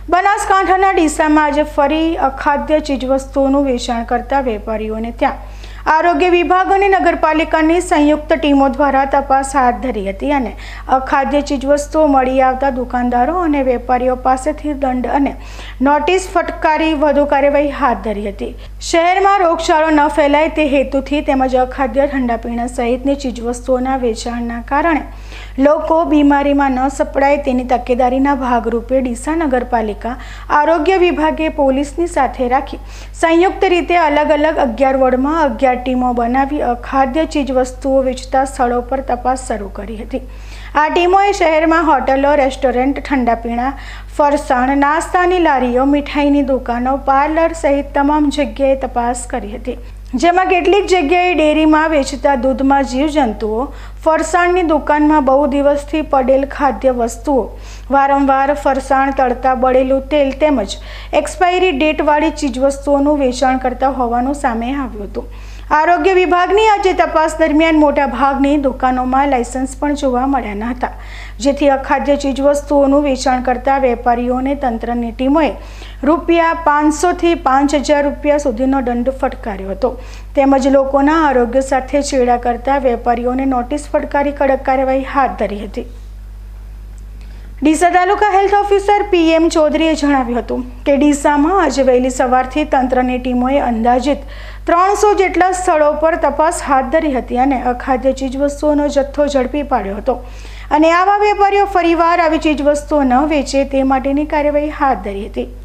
બનાસકાંઠાના ડીસામાં આજે ફરી અખાદ્ય ચીજવસ્તુઓનું વેચાણ કરતા વેપારીઓને ત્યાં આરોગ્ય વિભાગ અને નગરપાલિકાની સંયુક્ત ટીમો દ્વારા તપાસ હાથ ધરી હતી અને અખાદ્ય ચીજવસ્તુઓ મળી આવતા દુકાનદારો અને વેપારીઓ પાસેથી દંડ અને નોટિસ ફટકારી વધુ કાર્યવાહી હાથ ધરી હતી। શહેરમાં રોગચાળો ન ફેલાય તે હેતુથી તેમજ અખાદ્ય ઠંડા પીણા સહિતની ચીજવસ્તુઓના વેચાણના કારણે લોકો બીમારીમાં ન સપડાય તેની તકેદારીના ભાગરૂપે ડીસા નગરપાલિકા આરોગ્ય વિભાગે પોલીસની સાથે રાખી સંયુક્ત રીતે અલગ અલગ 11 વોર્ડમાં 11 ટીમો બનાવી અખાદ્ય ચીજવસ્તુઓ વેચતા સ્થળો પર તપાસ શરૂ કરી હતી। આ ટીમોએ શહેરમાં હોટલો, રેસ્ટોરન્ટ, ઠંડા પીણા, ફરસાણ, નાસ્તાની લારીઓ, મીઠાઈની દુકાનો, પાર્લર સહિત તમામ જગ્યાએ તપાસ કરી હતી, જેમાં કેટલીક જગ્યાએ ડેરીમાં વેચતા દૂધમાં જીવજંતુઓ, ફરસાણની દુકાનમાં બહુ દિવસથી પડેલ ખાદ્ય વસ્તુઓ, વારંવાર ફરસાણ તળતા બળેલું તેલ તેમજ એક્સપાયરી ડેટવાળી ચીજવસ્તુઓનું વેચાણ કરતા હોવાનું સામે આવ્યું હતું। આરોગ્ય વિભાગની આજે તપાસ દરમિયાન મોટા ભાગની દુકાનોમાં લાયસન્સ પણ જોવા મળ્યા ન હતા, જેથી અખાદ્ય ચીજવસ્તુઓનું વેચાણ કરતા વેપારીઓને તંત્રની ટીમોએ ₹500 થી ₹5000 સુધીનો દંડ ફટકાર્યો હતો, તેમજ લોકોના આરોગ્ય સાથે ચેડા કરતા વેપારીઓને નોટિસ ફટકારી કડક કાર્યવાહી હાથ ધરી હતી। Deesa taluka health officer PM ચૌધરીએ જણાવ્યું હતું કે ડીસામાં આજે વહેલી સવારથી તંત્રની ટીમોએ અંદાજિત 300 જેટલા સ્થળો પર તપાસ હાથ ધરી હતી અને અખાદ્ય ચીજવસ્તુઓનો જથ્થો ઝડપી પાડ્યો હતો અને આવા વેપારીઓ ફરીવાર આવી ચીજવસ્તુઓ ન વેચે તે માટેની કાર્યવાહી હાથ ધરી હતી।